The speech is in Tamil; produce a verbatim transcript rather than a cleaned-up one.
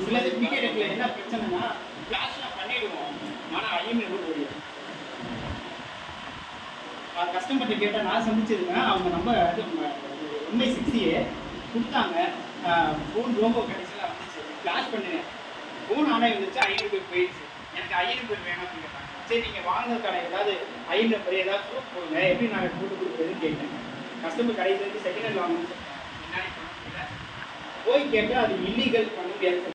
சிலது டிக்கெட் எடுக்கல. என்ன பிரச்சனைனா கிளாஸ்லாம் பண்ணிடுவோம், ஆனால் ஐஎம்ஐ கூட ஓடிடும். கஸ்டமர்கிட்ட கேட்டால் நான் சந்திச்சதுங்க, அவங்க நம்ம அது ஒன் பை சிக்ஸ்டியே கொடுத்தாங்க. ஃபோன் ரொம்ப கடைசியில் வந்துச்சு, கிளாஸ் பண்ணினேன், ஃபோன் ஆனால் இருந்துச்சு, ஐநூறு பேர் போயிடுச்சு. எனக்கு ஐநூறு பேர் வேணும் அப்படின்னு கேட்டாங்க. சரி நீங்கள் வாங்கினதுக்கான ஏதாவது ஐநூறு பேர் ஏதாவது ப்ரூஃப் போடுங்க, எப்படி நாங்கள் போட்டு கொடுக்குறதுன்னு கேட்டேன். கஸ்டமர் கடைசிலேருந்து செகண்ட் ஹேண்ட் வாங்கணும்னு சொன்னாங்க. முன்னாடி பண்ண முடியல, போய் கேட்டால் அது இல்லீகல் பண்ண முடியாது.